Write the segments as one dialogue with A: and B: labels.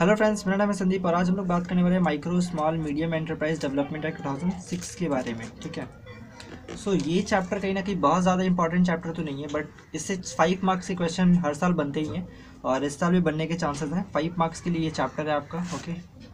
A: Hello friends, मेरा नाम है संदीप और आज हम लोग बात करने वाले हैं micro small medium enterprise development act 2006 के बारे में। ठीक है, सो ये चैप्टर कहीं ना कहीं बहुत ज़्यादा इंपॉर्टेंट चैप्टर तो नहीं है, बट इससे 5 मार्क्स के क्वेश्चन हर साल बनते ही हैं और इस साल भी बनने के चांसेस हैं। 5 मार्क्स के लिए ये चैप्टर है आपका। ओके,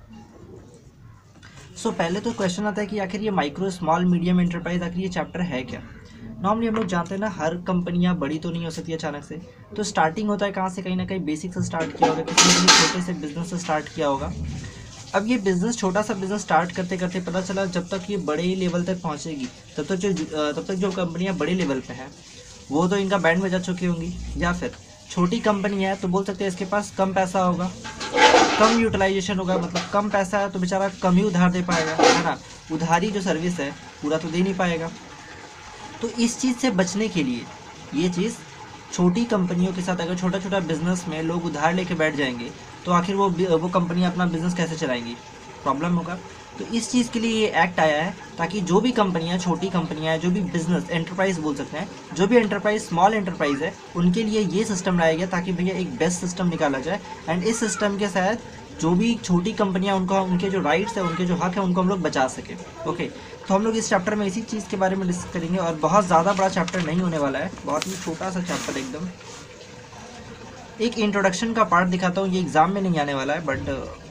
A: सो पहले तो क्वेश्चन आता है कि आखिर ये माइक्रो स्मॉल मीडियम एंटरप्राइज आखिर ये चैप्टर है क्या। नॉर्मली हम लोग जानते हैं ना, हर कंपनियां बड़ी तो नहीं हो सकती अचानक से, तो स्टार्टिंग होता है कहाँ से, कहीं ना कहीं बेसिक से स्टार्ट किया होगा, किसी ने छोटे से बिजनेस से स्टार्ट किया होगा। अब ये बिजनेस, छोटा सा बिजनेस स्टार्ट करते करते पता चला जब तक ये बड़े लेवल तक पहुँचेगी तब तक जो कंपनियाँ बड़े लेवल पे हैं वो तो इनका बैंड बजा चुकी होंगी, या फिर छोटी कंपनी है तो बोल सकते हैं इसके पास कम पैसा होगा, कम यूटिलाइजेशन होगा, मतलब कम पैसा है तो बेचारा कम ही उधार दे पाएगा, है ना। उधारी जो सर्विस है पूरा तो दे नहीं पाएगा। तो इस चीज़ से बचने के लिए ये चीज़, छोटी कंपनियों के साथ अगर छोटा छोटा बिजनेस में लोग उधार लेके बैठ जाएंगे तो आखिर वो कंपनी अपना बिजनेस कैसे चलाएंगी, प्रॉब्लम होगा। तो इस चीज़ के लिए ये एक्ट आया है ताकि जो भी कंपनियां, छोटी कंपनियां, जो भी बिजनेस एंटरप्राइज बोल सकते हैं, जो भी एंटरप्राइज स्मॉल एंटरप्राइज है, उनके लिए ये सिस्टम लाया गया ताकि भैया एक बेस्ट सिस्टम निकाला जाए। एंड इस सिस्टम के साथ जो भी छोटी कंपनियां, उनके जो राइट्स है, उनके जो हक है, उनको हम लोग बचा सकें। ओके, तो हम लोग इस चैप्टर में इसी चीज़ के बारे में डिस्कस करेंगे और बहुत ज़्यादा बड़ा चैप्टर नहीं होने वाला है, बहुत ही छोटा सा चैप्टर एकदम। एक इंट्रोडक्शन का पार्ट दिखाता हूँ, ये एग्ज़ाम में नहीं आने वाला है बट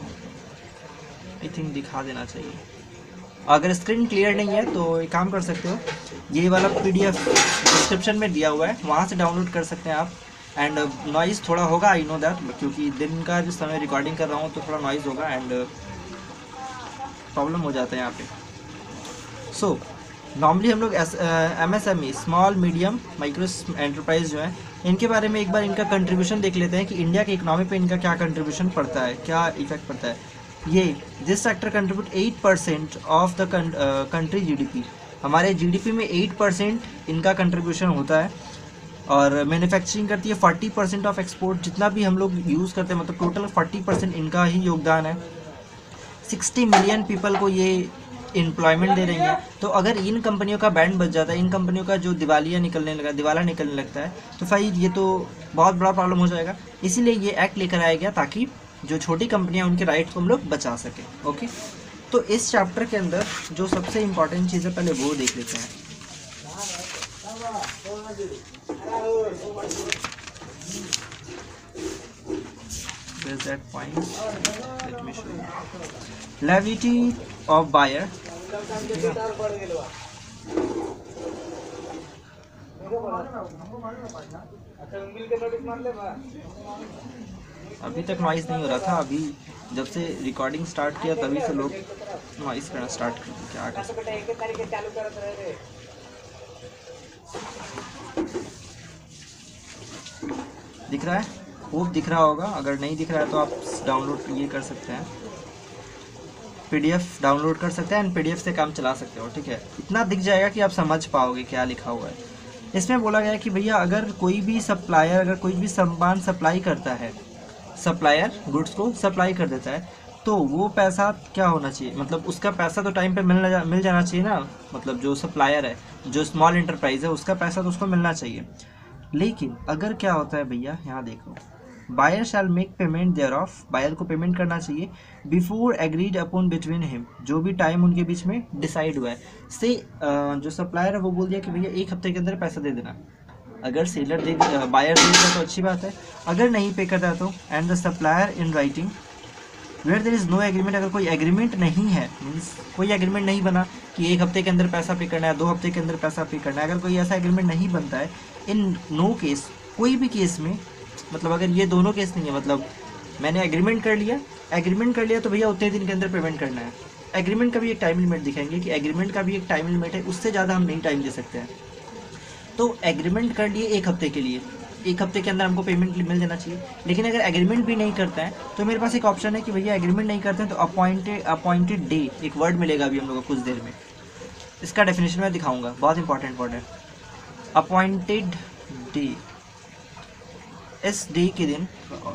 A: आई थिंक दिखा देना चाहिए। अगर स्क्रीन क्लियर नहीं है तो एक काम कर सकते हो, ये वाला PDF डिस्क्रिप्शन में दिया हुआ है, वहाँ से डाउनलोड कर सकते हैं आप। एंड नॉइज़ थोड़ा होगा, आई नो दैट, क्योंकि दिन का जिस समय रिकॉर्डिंग कर रहा हूँ तो थोड़ा नॉइज़ होगा एंड प्रॉब्लम हो जाता है यहाँ पे। सो नॉर्मली हम लोग MSME, small medium micro enterprise जो है, इनके बारे में एक बार इनका कंट्रीब्यूशन देख लेते हैं कि इंडिया के इकोनॉमी पे इनका क्या कंट्रीब्यूशन पड़ता है, क्या इफेक्ट पड़ता है। ये this sector contribute 8% of the country GDP। हमारे GDP में 8% इनका कंट्रीब्यूशन होता है और मैन्युफैक्चरिंग करती है 40% ऑफ एक्सपोर्ट। जितना भी हम लोग यूज़ करते हैं, मतलब टोटल 40% इनका ही योगदान है। 60 मिलियन पीपल को ये एम्प्लॉयमेंट दे रही हैं। तो अगर इन कंपनियों का बैंड बच जाता है, इन कंपनियों का जो दिवाला निकलने लगता है, तो फिर ये तो बहुत बड़ा प्रॉब्लम हो जाएगा। इसीलिए ये एक्ट लेकर आया गया ताकि जो छोटी कंपनियां, उनके राइट्स को हम लोग बचा सकें। ओके, तो इस चैप्टर के अंदर जो सबसे इम्पॉर्टेंट चीज़ है पहले वो देख लेते हैं। Where's that point? Let me show you. Liability of buyer. अभी तक नॉइज़ नहीं हो रहा था, अभी जब से रिकॉर्डिंग स्टार्ट किया तभी से लोग नॉइज़ करना स्टार्ट कर दिए। क्या कर सकते हैं। दिख रहा है, होप दिख रहा होगा। अगर नहीं दिख रहा है तो आप डाउनलोड ये कर सकते हैं, PDF डाउनलोड कर सकते हैं एंड PDF से काम चला सकते हो। ठीक है, इतना दिख जाएगा कि आप समझ पाओगे क्या लिखा हुआ है। इसमें बोला गया है कि भैया अगर कोई भी सप्लायर, अगर कोई भी सामान सप्लाई करता है, सप्लायर गुड्स को सप्लाई कर देता है, तो वो पैसा क्या होना चाहिए, मतलब उसका पैसा तो टाइम पे मिल जाना चाहिए ना। मतलब जो सप्लायर है, जो स्मॉल एंटरप्राइज है, उसका पैसा तो उसको मिलना चाहिए। लेकिन अगर क्या होता है भैया, यहाँ देखो, buyer shall make payment thereof, buyer को पेमेंट करना चाहिए before agreed upon between him, जो भी टाइम उनके बीच में डिसाइड हुआ है। से जो सप्लायर है वो बोल दिया कि भैया 1 हफ्ते के अंदर पैसा दे देना। अगर सेलर बायर दे देता तो अच्छी बात है, अगर नहीं पे करता तो and the supplier in writing where there is no agreement, अगर कोई एग्रीमेंट नहीं है, मीन्स कोई एग्रीमेंट नहीं बना कि 1 हफ्ते के अंदर पैसा पे करना है, 2 हफ्ते के अंदर पैसा पे करना है, अगर कोई ऐसा एग्रीमेंट नहीं बनता है, इन नो केस, कोई भी केस में, मतलब अगर ये दोनों केस नहीं है, मतलब मैंने एग्रीमेंट कर लिया तो भैया उतने दिन के अंदर पेमेंट करना है। एग्रीमेंट का भी एक टाइम लिमिट दिखाएंगे कि एग्रीमेंट का भी एक टाइम लिमिट है, उससे ज़्यादा हम नहीं टाइम दे सकते हैं। तो एग्रीमेंट कर लिए 1 हफ्ते के लिए, 1 हफ्ते के अंदर हमको पेमेंट मिल जाना चाहिए। लेकिन अगर एग्रीमेंट भी नहीं करता है तो मेरे पास एक ऑप्शन है कि भैया एग्रीमेंट नहीं करते हैं तो अपॉइंटेड डे, एक वर्ड मिलेगा अभी हम लोग को कुछ देर में, इसका डेफिनेशन मैं दिखाऊंगा, बहुत इंपॉर्टेंट वर्ड है अपॉइंटेड डे। इस डे के दिन,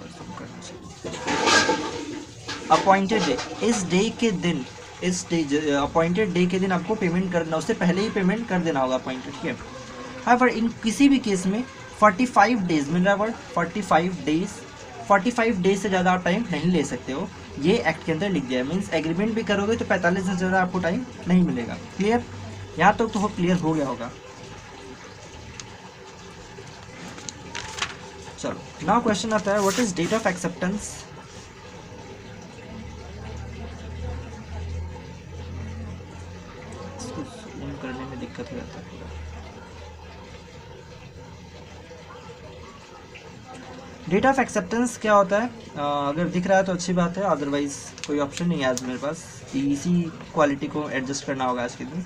A: अपॉइंटेड डे, इस डे के दिन, इस डे अपॉइंटेड डे के दिन आपको पेमेंट करना, उससे पहले ही पेमेंट कर देना होगा अपॉइंटेड। ठीक है, हाँ, पर इन किसी भी केस में 45 डेज मिल रहा है वर्ड, 45 डेज से ज़्यादा आप टाइम नहीं ले सकते हो। ये एक्ट के अंदर लिख दिया है। मीन्स एग्रीमेंट भी करोगे तो 45 दिन से ज़्यादा आपको टाइम नहीं मिलेगा। क्लियर? यहाँ तक तो क्लियर हो गया होगा। चलो नाउ क्वेश्चन आता है, what is date of acceptance? इसको जूम करने में दिक्कत हो जाता है। डेट ऑफ एक्सेप्टेंस क्या होता है? अगर दिख रहा है तो अच्छी बात है, अदरवाइज कोई ऑप्शन नहीं है आज मेरे पास, इसी क्वालिटी को एडजस्ट करना होगा आज के दिन।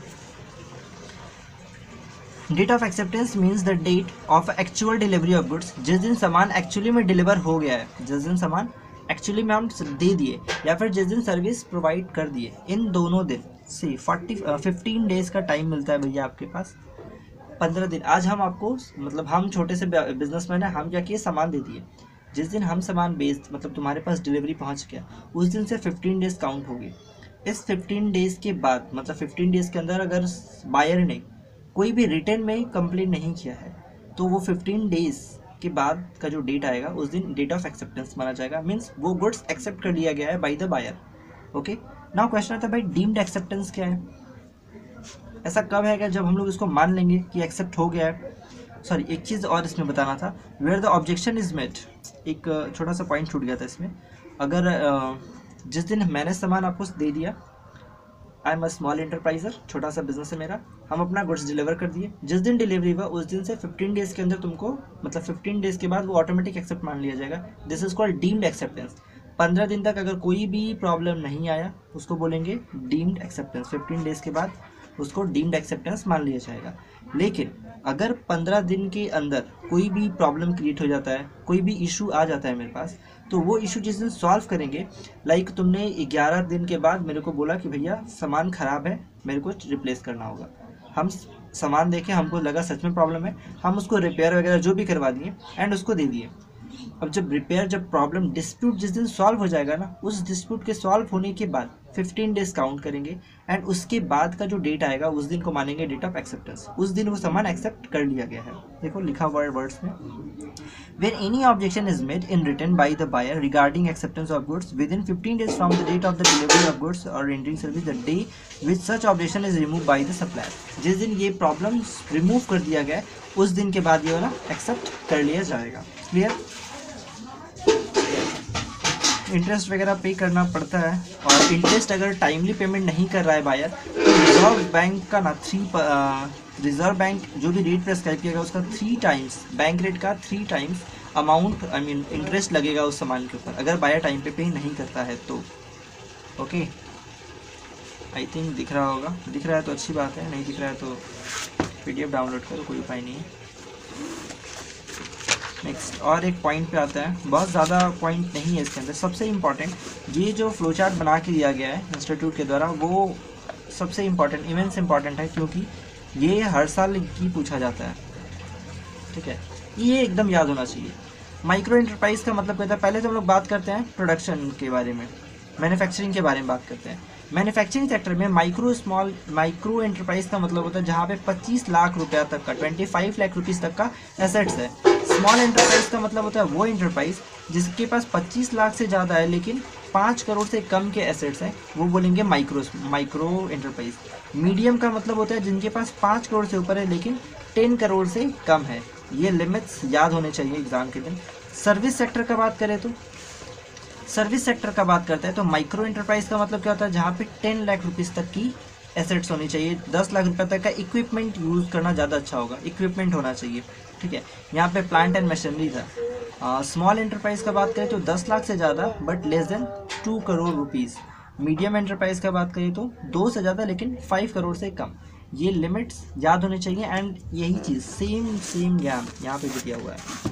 A: Date of acceptance means the date of actual delivery of goods, जिस दिन सामान एक्चुअली में डिलीवर हो गया है, जिस दिन सामान एक्चुअली में हम दे दिए या फिर जिस दिन सर्विस प्रोवाइड कर दिए, इन दोनों दिन से 15 डेज का टाइम मिलता है भैया आपके पास। 15 दिन। आज हम आपको मतलब हम छोटे से बिजनेसमैन है, हम क्या किए, सामान दे दिए। जिस दिन हम सामान बेच मतलब तुम्हारे पास डिलीवरी पहुंच गया, उस दिन से 15 डेज काउंट होगी। इस 15 डेज के बाद मतलब 15 डेज के अंदर अगर बायर ने कोई भी रिटर्न में कंप्लेन नहीं किया है तो वो 15 डेज के बाद का जो डेट आएगा उस दिन डेट ऑफ एक्सेप्टेंस माना जाएगा। मीन्स वो गुड्स एक्सेप्ट कर लिया गया है by the buyer. Okay, now question आता है भाई डीम्ड एक्सेप्टेंस क्या है? ऐसा कब है कि जब हम लोग इसको मान लेंगे कि एक्सेप्ट हो गया है। सॉरी, एक चीज़ और इसमें बताना था, where the objection is met, एक छोटा सा पॉइंट छूट गया था इसमें। अगर जिस दिन मैंने सामान आपको दे दिया, आई एम अ स्मॉल एंटरप्राइजर, छोटा सा बिजनेस है मेरा, हम अपना गुड्स डिलीवर कर दिए, जिस दिन डिलीवरी हुआ उस दिन से 15 डेज के अंदर तुमको मतलब 15 डेज के बाद वो ऑटोमेटिक एक्सेप्ट मान लिया जाएगा। This is called deemed acceptance. 15 दिन तक अगर कोई भी प्रॉब्लम नहीं आया उसको बोलेंगे डीम्ड एक्सेप्टेंस। 15 डेज के बाद उसको डीम्ड एक्सेप्टेंस मान लिया जाएगा। लेकिन अगर 15 दिन के अंदर कोई भी प्रॉब्लम क्रिएट हो जाता है, कोई भी इशू आ जाता है मेरे पास, तो वो इशू जिस दिन सॉल्व करेंगे, लाइक तुमने 11 दिन के बाद मेरे को बोला कि भैया सामान ख़राब है, मेरे को रिप्लेस करना होगा। हम सामान देखे, हमको लगा सच में प्रॉब्लम है, हम उसको रिपेयर वगैरह जो भी करवा दिए एंड उसको दे दिए। अब जब प्रॉब्लम डिस्प्यूट जिस दिन सॉल्व हो जाएगा ना, उस डिस्प्यूट के सॉल्व होने के बाद 15 डेज काउंट करेंगे एंड उसके बाद का जो डेट आएगा उस दिन को मानेंगे डेट ऑफ एक्सेप्टेंस। उस दिन वो सामान एक्सेप्ट कर लिया गया है। देखो लिखा हुआ है वर्ड्स में, where any objection is made in written by the buyer regarding acceptance of goods within 15 days from the date of the delivery of goods और rendering service, the day which such objection is remove by the supplier. जिस दिन ये problem remove कर दिया गया उस दिन के बाद ये वाला एक्सेप्ट कर लिया जाएगा। क्लियर? इंटरेस्ट वगैरह पे करना पड़ता है, और इंटरेस्ट अगर टाइमली पेमेंट नहीं कर रहा है बायर तो रिजर्व बैंक का ना रिजर्व बैंक जो भी रेट प्रेस्क्राइब किया गया उसका 3 टाइम्स, बैंक रेट का 3 टाइम्स अमाउंट इंटरेस्ट लगेगा उस सामान के ऊपर, अगर बायर टाइम पे नहीं करता है तो। ओके, आई थिंक दिख रहा होगा, दिख रहा है तो अच्छी बात है, नहीं दिख रहा है तो PDF डाउनलोड करो, कोई उपाय नहीं है। नेक्स्ट और एक पॉइंट पे आता है, बहुत ज़्यादा पॉइंट नहीं है इसके अंदर, सबसे इम्पॉर्टेंट ये जो फ्लो चार्ट बना के दिया गया है इंस्टीट्यूट के द्वारा, वो सबसे इम्पॉर्टेंट इमेंस इम्पॉर्टेंट है, क्योंकि ये हर साल की पूछा जाता है। ठीक है, ये एकदम याद होना चाहिए। माइक्रो एंटरप्राइज का मतलब कहता है, पहले तो हम लोग बात करते हैं प्रोडक्शन के बारे में, मैन्युफैक्चरिंग के बारे में बात करते हैं। मैन्युफैक्चरिंग सेक्टर में माइक्रो एंटरप्राइज का मतलब होता है जहाँ पे 25 लाख रुपया तक का 25 लाख रुपीज़ तक का एसेट्स है। स्मॉल एंटरप्राइज का मतलब होता है वो एंटरप्राइज जिसके पास 25 लाख से ज़्यादा है लेकिन 5 करोड़ से कम के एसेट्स हैं, वो बोलेंगे माइक्रो एंटरप्राइज। मीडियम का मतलब होता है जिनके पास 5 करोड़ से ऊपर है लेकिन 10 करोड़ से कम है। ये लिमिट्स याद होने चाहिए एग्जाम के दिन। सर्विस सेक्टर का बात करें तो सर्विस सेक्टर का बात करते हैं तो माइक्रो एंटरप्राइज का मतलब क्या होता है जहाँ पे 10 लाख रुपीज़ तक की एसेट्स होनी चाहिए, 10 लाख रुपये तक का इक्विपमेंट यूज़ करना ज़्यादा अच्छा होगा, इक्विपमेंट होना चाहिए। ठीक है, यहाँ पे प्लांट एंड मशीनरी था। स्मॉल एंटरप्राइज का बात करें तो 10 लाख से ज़्यादा but less than 2 crore rupees. Medium enterprise का बात करें तो 2 से ज़्यादा लेकिन 5 करोड़ से कम। ये लिमिट्स याद होने चाहिए एंड यही चीज़ सेम ज्ञान यहाँ पे भी दिया हुआ है।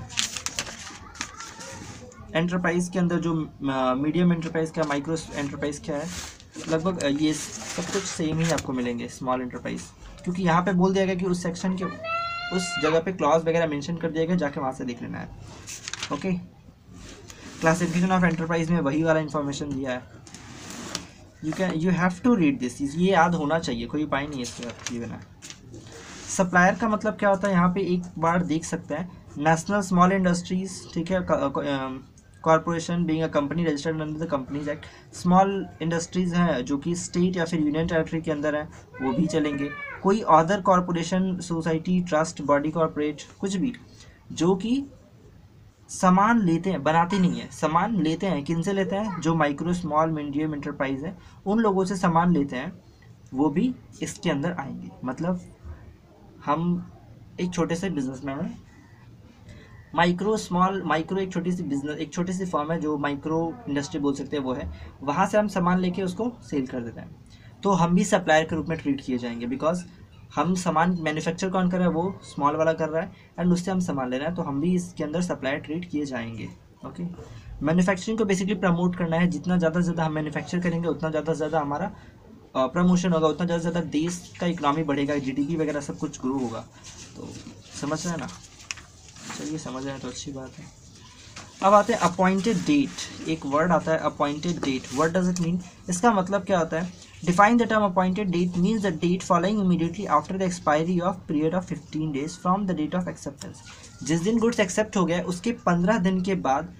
A: एंटरप्राइज के अंदर जो मीडियम एंटरप्राइज का, माइक्रो एंटरप्राइज क्या है, लगभग ये सब कुछ सेम ही आपको मिलेंगे स्मॉल एंटरप्राइज, क्योंकि यहाँ पे बोल दिया गया कि उस सेक्शन के उस जगह पे क्लॉज वगैरह मेंशन कर दिया गया, जाके वहाँ से देख लेना है। ओके, क्लासिफिकेशन ऑफ एंटरप्राइज में वही वाला इन्फॉर्मेशन दिया है। You have to read this, ये याद होना चाहिए, कोई उपाय नहीं है इसके बिना। सप्लायर का मतलब क्या होता है यहाँ पे एक बार देख सकते हैं, नेशनल स्मॉल इंडस्ट्रीज, ठीक है, corporation being a company registered under the companies act. Small industries हैं जो कि स्टेट या फिर यूनियन टेरिटरी के अंदर है, वो भी चलेंगे। कोई other corporation, society, trust, body corporate, कुछ भी जो कि सामान लेते हैं, बनाते नहीं है, सामान लेते हैं। किन से लेते हैं? जो माइक्रो स्मॉल मीडियम इंटरप्राइज है उन लोगों से सामान लेते हैं, वो भी इसके अंदर आएंगे। मतलब हम एक छोटे से बिजनेसमैन हैं, माइक्रो एक छोटी सी बिजनेस, एक छोटी सी फर्म है जो माइक्रो इंडस्ट्री बोल सकते हैं वो है, वहाँ से हम सामान लेके उसको सेल कर देते हैं, तो हम भी सप्लायर के रूप में ट्रीट किए जाएंगे। बिकॉज हम सामान मैन्युफैक्चर कौन कर रहा है? वो स्मॉल वाला कर रहा है, एंड उससे हम सामान ले रहे हैं, तो हम भी इसके अंदर सप्लायर ट्रीट किए जाएंगे। ओके, मैन्युफैक्चरिंग को बेसिकली प्रमोट करना है। जितना ज़्यादा से ज़्यादा हम मैन्युफैक्चर करेंगे उतना ज़्यादा से ज़्यादा हमारा प्रमोशन होगा, उतना ज़्यादा से ज़्यादा देश का इकोनॉमी बढ़ेगा, जीडीपी वगैरह सब कुछ ग्रो होगा। तो समझ रहे हैं ना? चलिए समझ रहे हैं तो अच्छी बात है। अब आते हैं अपॉइंटेड डेट। एक वर्ड आता है appointed date, what does it mean? इसका मतलब क्या होता है? Define the term appointed date means the date following immediately after the expiry of period of 15 days from the date of acceptance. जिस दिन गुड्स एक्सेप्ट हो गया उसके 15 दिन के बाद,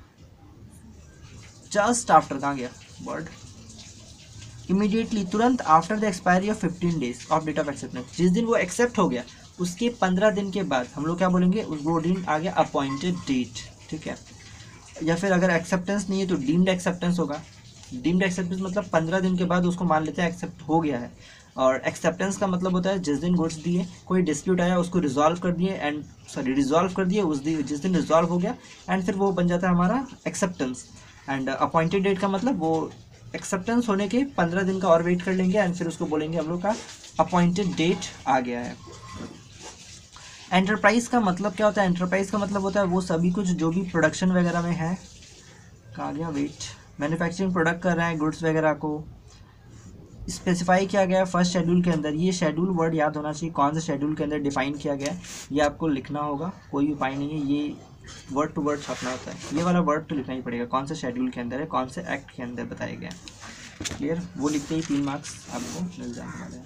A: जस्ट आफ्टर, कहाँ गया वर्ड? इमीडिएटली, तुरंत after the expiry of 15 days of date of acceptance. जिस दिन वो एक्सेप्ट हो गया उसके 15 दिन के बाद हम लोग क्या बोलेंगे? वो दिन आ गया अपॉइंटेड डेट, ठीक है। या फिर अगर एक्सेप्टेंस नहीं है तो डीम्ड एक्सेप्टेंस होगा। डीम्ड एक्सेप्टेंस मतलब 15 दिन के बाद उसको मान लेते हैं एक्सेप्ट हो गया है। और एक्सेप्टेंस का मतलब होता है जिस दिन गुड्स दिए, कोई डिस्प्यूट आया उसको रिजॉल्व कर दिए, एंड रिजॉल्व कर दिए उस दिन, जिस दिन रिजॉल्व हो गया, एंड फिर वो बन जाता है हमारा एक्सेप्टेंस। एंड अपॉइंटेड डेट का मतलब वो एक्सेप्टेंस होने के 15 दिन का और वेट कर लेंगे, एंड फिर उसको बोलेंगे हम लोग का अपॉइंटेड डेट आ गया है। एंटरप्राइज का मतलब क्या होता है? एंटरप्राइज का मतलब होता है वो सभी कुछ जो भी प्रोडक्शन वगैरह में है, कहाँ गया वेट, मैन्युफैक्चरिंग प्रोडक्ट कर रहे हैं गुड्स वगैरह को स्पेसिफाई किया गया है फर्स्ट शेड्यूल के अंदर। ये शेड्यूल वर्ड याद होना चाहिए, कौन से शेड्यूल के अंदर डिफाइन किया गया है ये आपको लिखना होगा, कोई उपाय नहीं है, ये वर्ड टू वर्ड छपना होता है। ये वाला वर्ड तो लिखना ही पड़ेगा, कौन से शेड्यूल के अंदर है, कौन से एक्ट के अंदर बताया गया है। क्लियर? वो लिखते ही 3 मार्क्स आपको मिल जाने वाले हैं।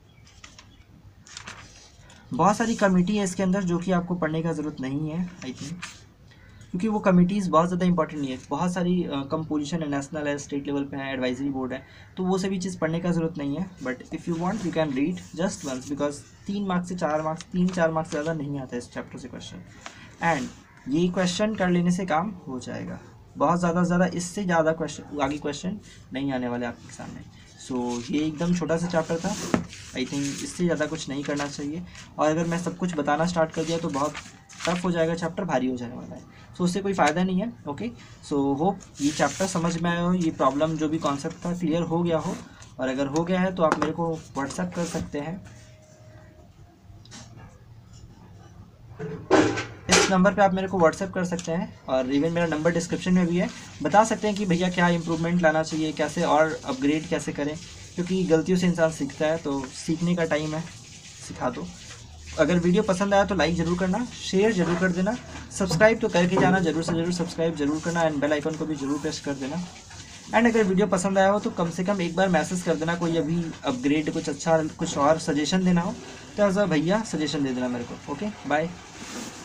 A: बहुत सारी कमेटी है इसके अंदर जो कि आपको पढ़ने का ज़रूरत नहीं है आई थिंक, क्योंकि वो कमिटीज़ बहुत ज़्यादा इंपॉर्टेंट नहीं है। बहुत सारी कंपोजिशन है, नेशनल है, स्टेट लेवल पे है, एडवाइजरी बोर्ड है, तो वो सभी चीज़ पढ़ने का ज़रूरत नहीं है। But if you want you can read just once, because 3 marks से 4 मार्क्स, 3-4 मार्क्स ज़्यादा नहीं आता इस चैप्टर से क्वेश्चन, एंड ये क्वेश्चन कर लेने से काम हो जाएगा। बहुत ज़्यादा इससे ज़्यादा क्वेश्चन, आगे क्वेश्चन नहीं आने वाले आपके सामने। सो ये एकदम छोटा सा चैप्टर था, आई थिंक इससे ज़्यादा कुछ नहीं करना चाहिए। और अगर मैं सब कुछ बताना स्टार्ट कर दिया तो बहुत टफ हो जाएगा, चैप्टर भारी हो जाने वाला है, सो उससे कोई फ़ायदा नहीं है। ओके, सो होप ये चैप्टर समझ में आया हो, ये प्रॉब्लम जो भी कॉन्सेप्ट था क्लियर हो गया हो, और अगर हो गया है तो आप मेरे को व्हाट्सएप कर सकते हैं। इस नंबर पे आप मेरे को व्हाट्सएप कर सकते हैं, और इवन मेरा नंबर डिस्क्रिप्शन में भी है। बता सकते हैं कि भैया क्या इंप्रूवमेंट लाना चाहिए, कैसे और अपग्रेड कैसे करें, क्योंकि गलतियों से इंसान सीखता है, तो सीखने का टाइम है, सिखा दो। अगर वीडियो पसंद आया तो लाइक ज़रूर करना, शेयर ज़रूर कर देना, सब्सक्राइब तो करके जाना, ज़रूर से ज़रूर सब्सक्राइब ज़रूर करना, एंड बेल आइकन को भी ज़रूर प्रेस कर देना। एंड अगर वीडियो पसंद आया हो तो कम से कम एक बार मैसेज कर देना, कोई अभी अपग्रेड कुछ अच्छा, कुछ और सजेशन देना हो तो एज अ भैया सजेशन दे देना मेरे को। Okay, bye.